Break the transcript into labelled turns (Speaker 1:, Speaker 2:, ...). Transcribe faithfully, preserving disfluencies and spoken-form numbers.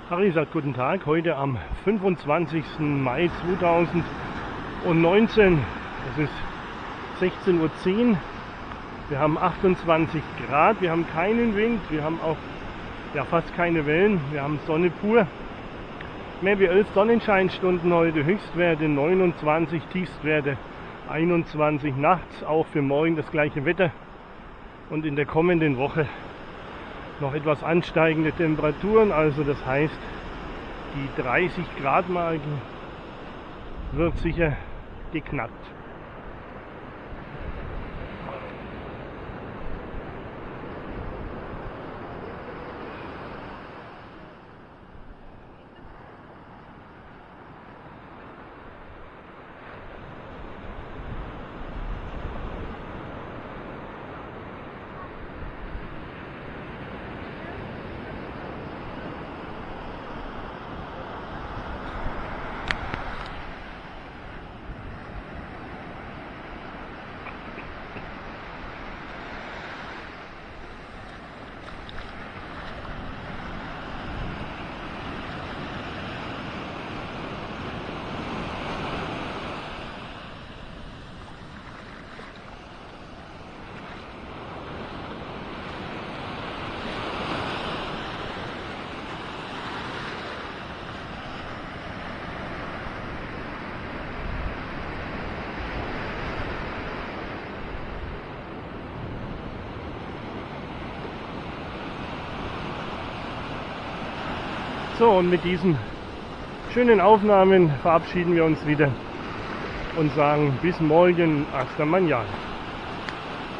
Speaker 1: Harry sagt guten Tag, heute am fünfundzwanzigsten Mai zweitausendneunzehn. Es ist sechzehn Uhr zehn. Wir haben achtundzwanzig Grad, wir haben keinen Wind, wir haben auch ja, fast keine Wellen, wir haben Sonne pur. Mehr wie elf Sonnenscheinstunden heute, Höchstwerte neunundzwanzig, Tiefstwerte einundzwanzig, nachts auch für morgen das gleiche Wetter und in der kommenden Woche noch etwas ansteigende Temperaturen, also das heißt, die dreißig Grad Marke wird sicher geknackt. So, und mit diesen schönen Aufnahmen verabschieden wir uns wieder und sagen bis morgen, hasta mañana.